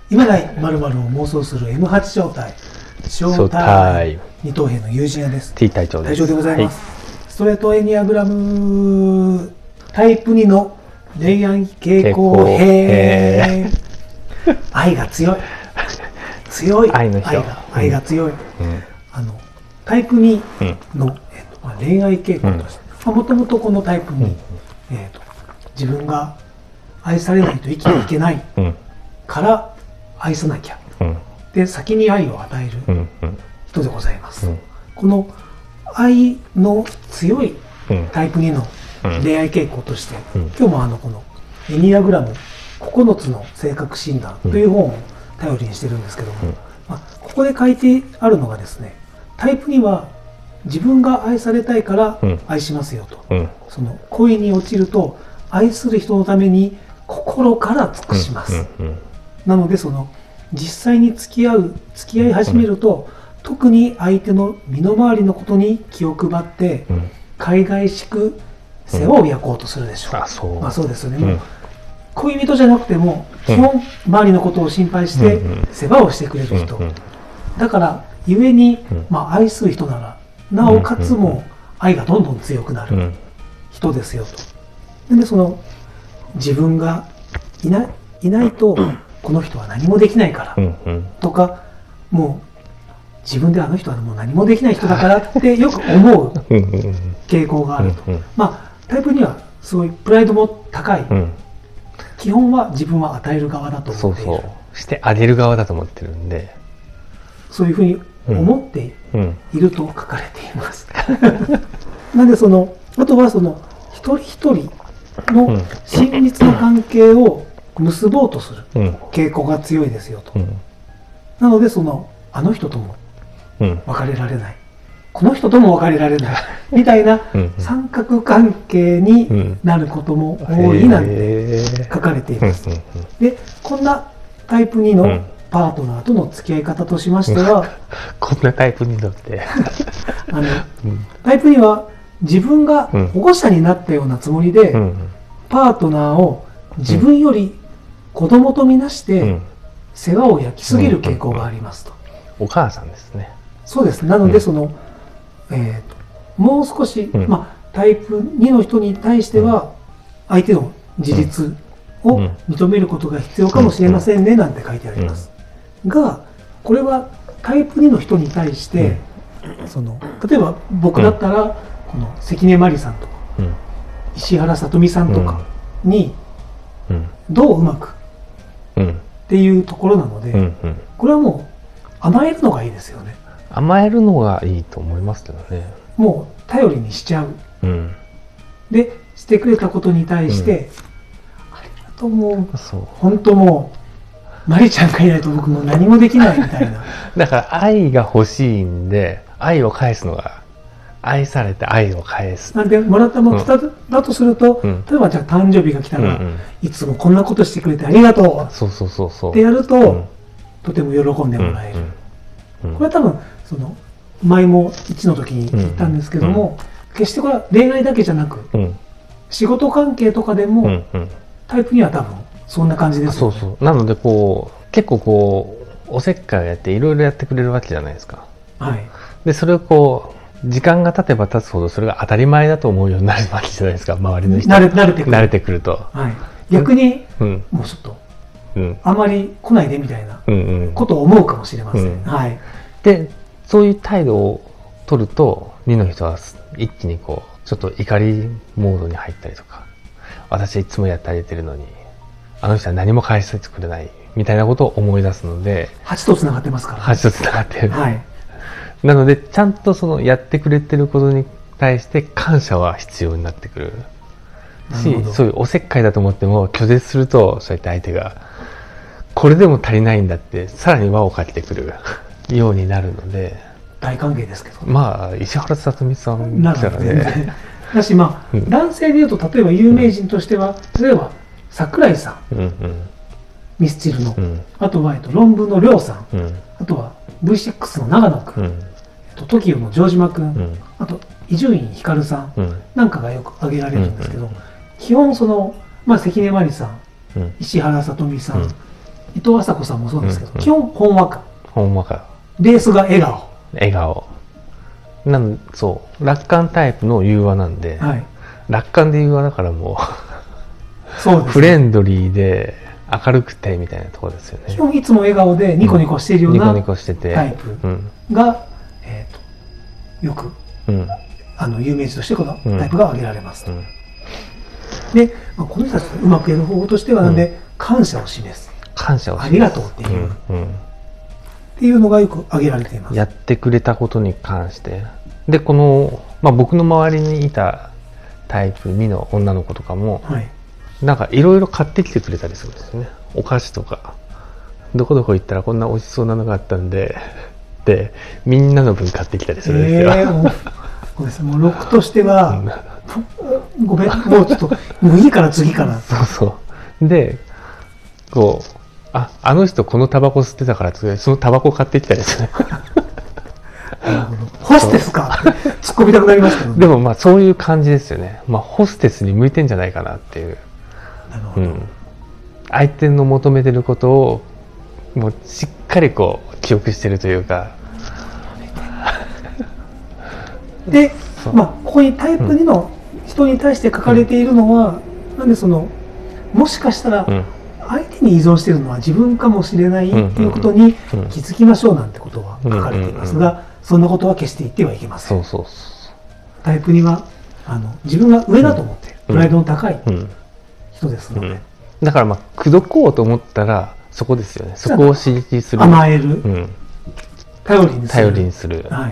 今ない〇〇を妄想する M8 招待招待二等兵の友人屋です。 T 隊長です。 隊長でございます、はい、ストレートエニアグラムタイプ2の恋愛傾向編。愛が強い愛の人、 愛が強い、タイプ2の、恋愛傾向として、もともとこのタイプ2、自分が愛されないと生きていけないから愛さなきゃ、で先に愛を与える人でございます、この愛の強いタイプ2の恋愛傾向として、今日もこのエニアグラム9つの性格診断という本を頼りにしてるんですけども、ここで書いてあるのがですね、タイプ2は自分が愛されたいから愛しますよと、その恋に落ちると愛する人のために心から尽くします、なのでその実際に付き合い始めると、特に相手の身の回りのことに気を配って、海外しく世話を焼こうとするでしょう。そうですよね、もう恋人じゃなくても基本周りのことを心配して世話をしてくれる人だからゆえに、愛する人ならなおかつも愛がどんどん強くなる人ですよと。でその自分がいないとこの人は何もできないからとか、もう自分であの人はもう何もできない人だからってよく思う傾向があると。タイプにはすごいプライドも高い、基本は自分は与える側だと思っている、 してあげる側だと思ってるんで、 そういうふうに思っていると書かれています、なんであとはその一人一人の親密な関係を結ぼうとする傾向が強いですよと、なのであの人とも別れられない、この人とも別れられないみたいな三角関係になることも多いなんて書かれています。でこんなタイプ2のパートナーとの付き合い方としましてはこんなタイプ2だってタイプ2は自分が保護者になったようなつもりで、パートナーを自分より子供とみなして世話を焼きすぎる傾向がありますと。 お母さんですね。 そうです。なのでもう少し、タイプ2の人に対しては相手の自立を認めることが必要かもしれませんねなんて書いてあります、がこれはタイプ2の人に対して、例えば僕だったら、この関根麻里さんとか、石原さとみさんとかにどううまくっていうところなので、これはもう甘えるのがいいですよね。 甘えるのがいいと思いますけどね。 もう頼りにしちゃう、でしてくれたことに対して、ありがとう、もう本当もうマリちゃんがいないと僕も何もできないみたいなだから愛が欲しいんで、愛を返すのが、愛されて愛を返すなんで、もらったものだとすると、例えばじゃあ誕生日が来たら、いつもこんなことしてくれてありがとうってやると、とても喜んでもらえる、これは多分前も1の時に言ったんですけども、決してこれは恋愛だけじゃなく、仕事関係とかでも、タイプには多分そんな感じですよね。 なので結構おせっかいをやっていろいろやってくれるわけじゃないですか。でそれを時間が経てば経つほどそれが当たり前だと思うようになるわけじゃないですか、周りの人慣れてくると、 逆にもうちょっとあまり来ないでみたいなことを思うかもしれません。 でそういう態度を取ると2の人は一気にちょっと怒りモードに入ったりとか、私はいつもやってあげてるのにあの人は何も返してくれないみたいなことを思い出すので、 8とつながってますから、 8とつながってる、なのでちゃんとやってくれてることに対して感謝は必要になってくるし、そういうおせっかいだと思っても拒絶すると、そうやって相手がこれでも足りないんだってさらに輪をかけてくるようになるので、 大歓迎ですけど、 石原さとみさんだからね。 だし男性でいうと、例えば有名人としては、例えば櫻井さん、ミスチルの、あとは論文のりょうさん、あとは V6 の長野くん、TOKIO の城島くん、あと伊集院光さんなんかがよく挙げられるんですけど、基本関根麻里さん、石原さとみさん、 伊藤麻子さんもそうですけど、基本ほんわか。 ほんわか。 ベースが笑顔。 笑顔。そう楽観タイプの融和なんで、はい、楽観で融和だからもうそうです、ね、フレンドリーで明るくてみたいなところですよね。 基本いつも笑顔でニコニコしているような、 ニコニコしててタイプが、よく、有名人としてこのタイプが挙げられます。で、この人たちとうまくやる方法としてはなんで、感謝を示す。 感謝を示す。 ありがとうっていう。っていうのがよく挙げられています。 やってくれたことに関して。で、この、僕の周りにいたタイプ2の女の子とかも、はい、なんかいろいろ買ってきてくれたりするんですよね。お菓子とか。どこどこ行ったらこんな美味しそうなのがあったんで、で、みんなの分買ってきたりするんですよ。 そうです。もう6としては、ごめん、もうちょっと、もういいから次から。 そうそう。で、こう、あの人このタバコ吸ってたからって、そのタバコ買ってきたりする。 ホステスかって突っ込みたくなりましたけどね。 でもそういう感じですよね。ホステスに向いてんじゃないかなっていう。なるほど。相手の求めてることをもうしっかりこう記憶してるというか。 で、ここにタイプ2の人に対して書かれているのは、なんでもしかしたら相手に依存しているのは自分かもしれないっていうことに気づきましょうなんてことは書かれていますが、そんなことは決して言ってはいけません。タイプ2は自分が上だと思っている、プライドの高い人ですので、 だから口説こうと思ったらそこですよね。そこを刺激する、 甘える、頼りにする、はい、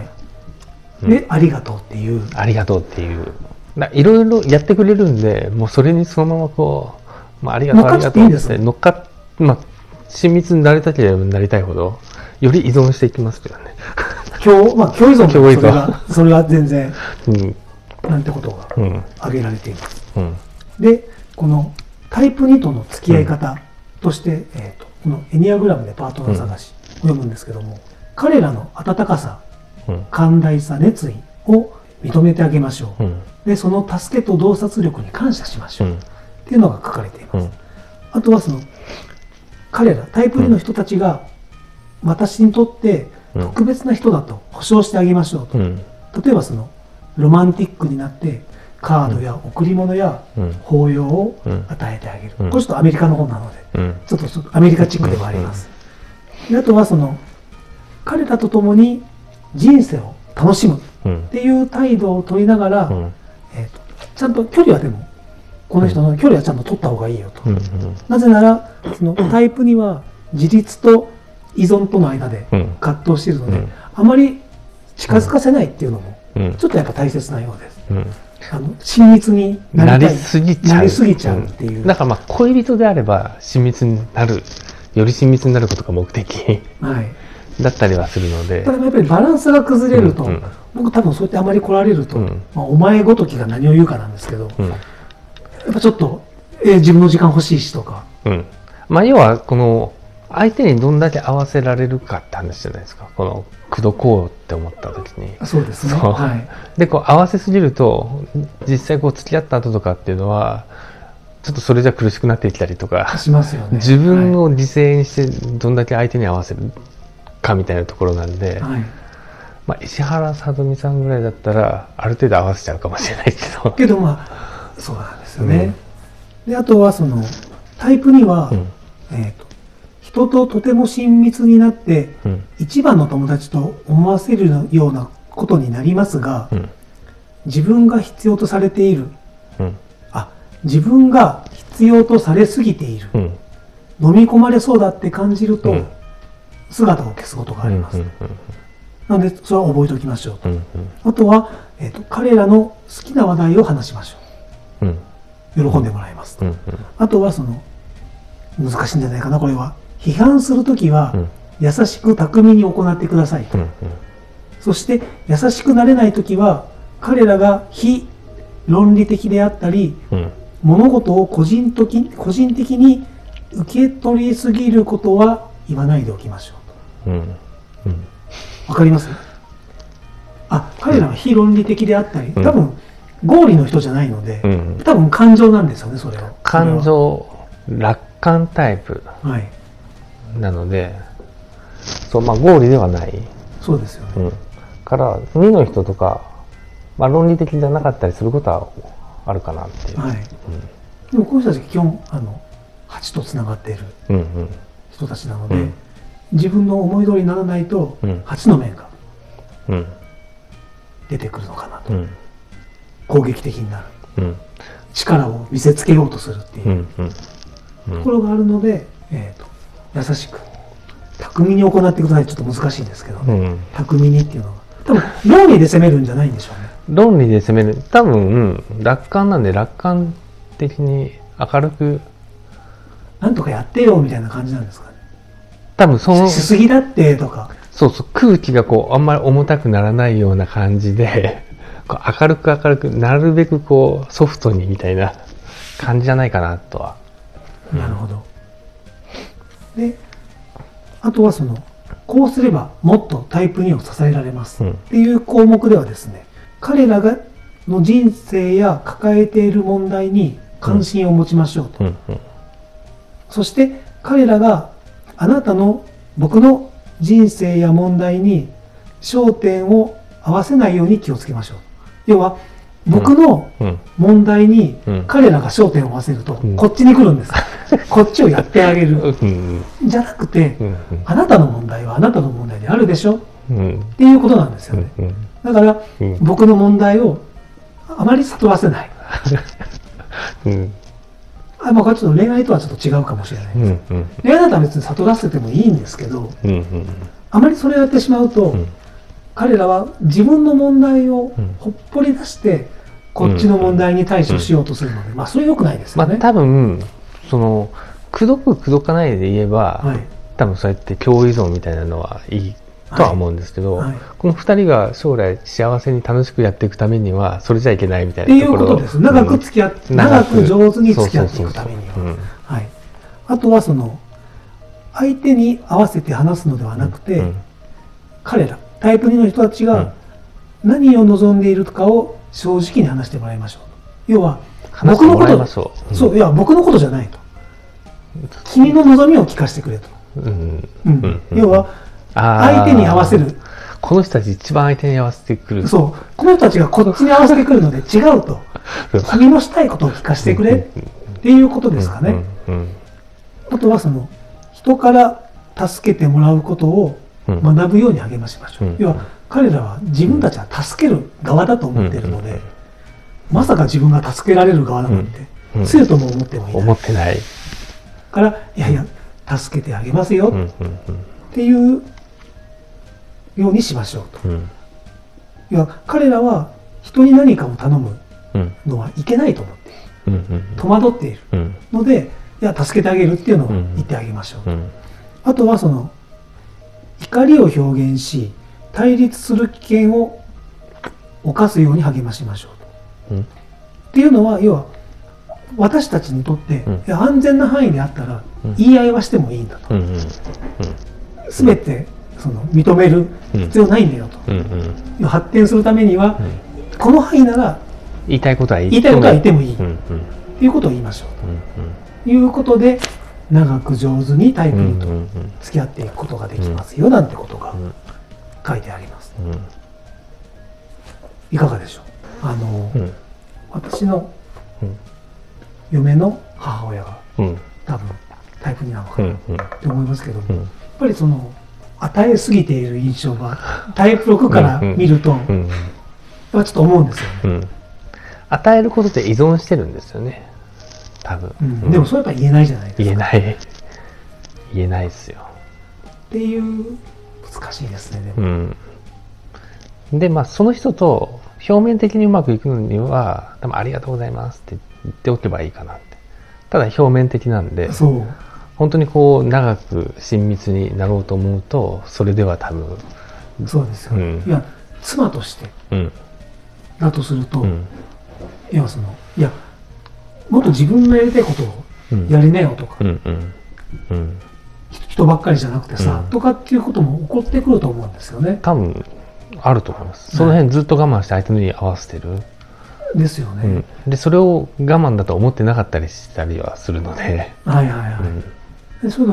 で、ありがとうっていう、 ありがとうっていう、いろいろやってくれるんで、もうそれにそのままこう、ありがとうありがとうって乗っかっ、親密になりたければなりたいほどより依存していきますけどね。 共依存、それは全然、なんてことが挙げられています。で、このタイプ2との付き合い方として、このエニアグラムでパートナー探しを読むんですけども、彼らの温かさ、寛大さ、熱意を認めてあげましょう。で、その助けと洞察力に感謝しましょう。っていうのが書かれています。あとは彼ら、タイプ2の人たちが私にとって特別な人だと保証してあげましょうと。例えばロマンティックになってカードや贈り物や抱擁を与えてあげる。これちょっとアメリカの方なので、ちょっとアメリカチックではあります。で、あとは彼らと共に人生を楽しむっていう態度を取りながら、ちゃんと距離はでも、この人の距離はちゃんと取った方がいいよと。なぜなら、タイプには自立と依存との間で葛藤しているので、あまり近づかせないっていうのも、ちょっとやっぱ大切なようです。親密になりすぎちゃうっていう。 だから恋人であれば親密になる、より親密になることが目的だったりはするので。 ただやっぱりバランスが崩れると、僕多分そうやってあまり来られると、お前ごときが何を言うかなんですけど、やっぱちょっと、自分の時間欲しいしとか。 要はこの相手にどんだけ合わせられるかって話じゃないですか。この口説こうって思った時に。 そうですね。はい、 で合わせすぎると実際付き合った後とかっていうのはちょっとそれじゃ苦しくなってきたりとかしますよね。 自分を犠牲にしてどんだけ相手に合わせるかみたいなところなんで、石原さとみさんぐらいだったらある程度合わせちゃうかもしれないけど。 そうなんですよね。で、あとはタイプには、人ととても親密になって、一番の友達と思わせるようなことになりますが、自分が必要とされている、自分が必要とされすぎている、飲み込まれそうだって感じると、姿を消すことがあります。なので、それは覚えておきましょうと。あとは、彼らの好きな話題を話しましょう。喜んでもらいます。あとは難しいんじゃないかな、これは。批判するときは、優しく巧みに行ってくださいと。そして、優しくなれないときは、彼らが非論理的であったり、物事を個人的に受け取りすぎることは言わないでおきましょうと。わかります？彼らは非論理的であったり、多分、合理の人じゃないので、多分感情なんですよね、それは。 感情、楽観タイプなので、そう、まあ合理ではない。 そうですよね。 から2の人とか、まあ論理的じゃなかったりすることはあるかなっていう。 でもこの人たち基本8とつながっている人たちなので、自分の思い通りにならないと8の面が出てくるのかなと、攻撃的になる、力を見せつけようとするっていうところがあるので、優しく巧みに行ってください。ちょっと難しいんですけどね、巧みにっていうのは多分論理で攻めるんじゃないんでしょうね。 論理で攻める、多分、楽観なんで楽観的に明るくなんとかやってよみたいな感じなんですかね。 多分そのしすぎだってとか、 そうそう、空気がこうあんまり重たくならないような感じでこう明るくなるべくこうソフトにみたいな感じじゃないかなとは。 なるほど。で、あとはこうすればもっとタイプ2を支えられますっていう項目ではですね、彼らの人生や抱えている問題に関心を持ちましょうと。そして彼らが僕の人生や問題に焦点を合わせないように気をつけましょう。要は僕の問題に彼らが焦点を合わせるとこっちに来るんです。こっちをやってあげる。じゃなくて、あなたの問題はあなたの問題であるでしょっていうことなんですよね。だから僕の問題をあまり悟らせない。まあこれちょっと恋愛とはちょっと違うかもしれないです。恋愛だったら別に悟らせてもいいんですけど、あまりそれをやってしまうと、彼らは自分の問題をほっぽり出してこっちの問題に対処しようとするので、まあそれ良くないですよね。 まあ多分口説く口説かないで言えば、多分そうやって共依存みたいなのはいいとは思うんですけど、この2人が将来幸せに楽しくやっていくためにはそれじゃいけないみたいなところ。っていうことです。長く上手に付き合っていくためには。あとは相手に合わせて話すのではなくて、彼らタイプ2の人たちが何を望んでいるかを正直に話してもらいましょう。要は僕のこと、そういや僕のことじゃないと。君の望みを聞かせてくれと。要は相手に合わせる。 この人たち一番相手に合わせてくる。 そう、この人たちがこっちに合わせてくるので違うと。君のしたいことを聞かせてくれっていうことですかね。あとは人から助けてもらうことを学ぶように励ましましょう。要は彼らは自分たちは助ける側だと思っているので、まさか自分が助けられる側だなんて生徒も思ってもいない。 思ってない。 からいやいや助けてあげますよっていうようにしましょうと。いや彼らは人に何かを頼むのはいけないと思っている。戸惑っているので、いや助けてあげるっていうのを言ってあげましょうと。あとは怒りを表現し対立する危険を冒すように励ましましょうと。っていうのは要は私たちにとって、安全な範囲であったら言い合いはしてもいいんだと。全て認める必要ないんだよと。発展するためには、この範囲なら言いたいことは言ってもいいっていうことを言いましょうということで、長く上手にタイプ2と付き合っていくことができますよなんてことが書いてあります。いかがでしょう。私の嫁の母親が多分タイプ2なのかなって思いますけども、やっぱり与えすぎている印象がタイプ6から見るとやっぱちょっと思うんですよね。 与えることで依存してるんですよね、多分。 でもそれやっぱ言えないじゃないですか。 言えないですよっていう難しいですね。 でまあその人と表面的にうまくいくのには多分ありがとうございますって言っておけばいいかなって。ただ表面的なんで、本当に長く親密になろうと思うとそれでは多分そうですよ。いや妻としてだとすると、いやもっと自分のやりたいことをやりなよとか、人ばっかりじゃなくてさ、とかっていうことも起こってくると思うんですよね。 多分あると思います。その辺ずっと我慢して相手のに合わせてる。 ですよね。 でそれを我慢だと思ってなかったりしたりはするので。 でそういうの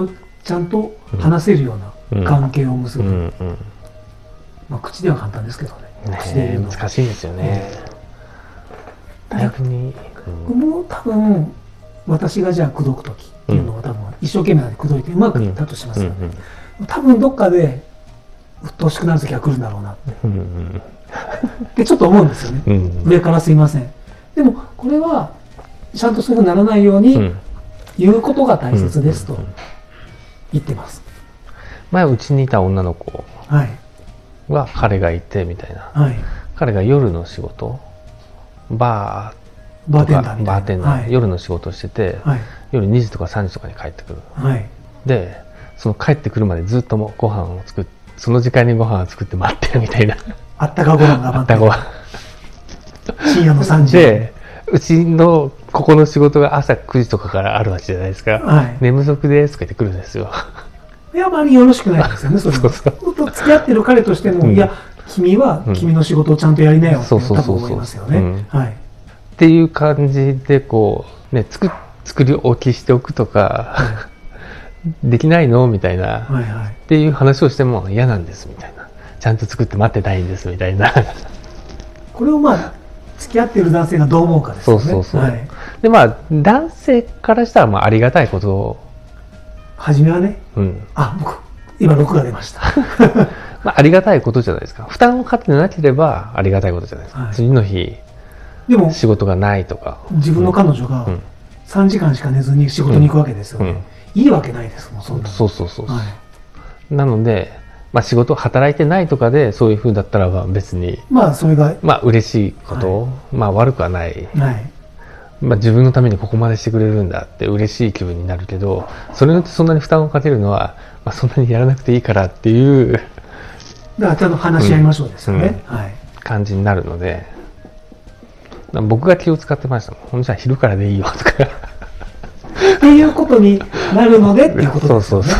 ちゃんと話せるような関係を結ぶ、まあ、口では簡単ですけどね、口で言うの難しいですよね。逆に、 もう多分私がじゃあ口説く時っていうのは多分一生懸命口説いてうまくいったとしますよね。多分どっかで鬱陶しくなる時が来るんだろうなってちょっと思うんですよね、上からすいません。でもこれはちゃんとそういうふうにならないように言うことが大切ですと言ってます。 前うちにいた女の子は彼がいてみたいな、彼が夜の仕事バーテンダー夜の仕事をしてて、夜2時とか3時とかに帰ってくる、でその帰ってくるまでずっともご飯を作って、その時間にご飯を作って待ってるみたいな、 あったかご飯が待ってる、深夜の3時で、うちのここの仕事が朝9時とかからあるわけじゃないですか、寝不足ですとか言ってくるんですよ。 いや、あまりよろしくないですよね、それは。付き合ってる彼としても、いや君は君の仕事をちゃんとやりなよって多分思いますよね。 っていう感じでこうね、作り置きしておくとか、できないのみたいな、っていう話をしても嫌なんですみたいな、ちゃんと作って待ってたいんですみたいな。 これをまあ付き合ってる男性がどう思うかですよね。 でまあ男性からしたらまあありがたいことを、 初めはね、僕今6が出ました。 まあありがたいことじゃないですか。負担をかけてなければありがたいことじゃないですか。次の日でも仕事がないとか、 自分の彼女が3時間しか寝ずに仕事に行くわけですよね。いいわけないですもん、そんな。そうなので、まあ仕事働いてないとかでそういう風だったら別にまあそれがまあ嬉しいこと、まあ悪くはない。まあ自分のためにここまでしてくれるんだって嬉しい気分になるけど、それによってそんなに負担をかけるのは、まあそんなにやらなくていいからっていう。 だからちゃんと話し合いましょうですよね。 感じになるので、僕が気を使ってましたもん。ほんじゃ昼からでいいよとか。 っていうことになるのでっていうことですよね。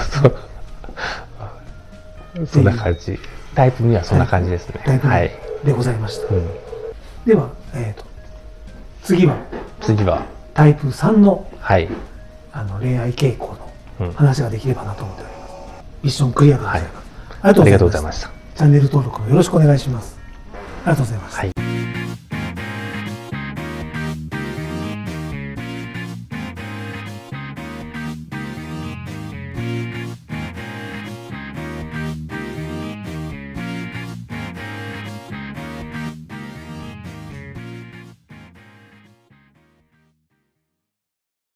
そんな感じ。タイプにはそんな感じですね。 はい。でございました。では、次はタイプ3の恋愛傾向の話ができればなと思っております。ミッションクリアでございます。ありがとうございました。チャンネル登録もよろしくお願いします。ありがとうございました。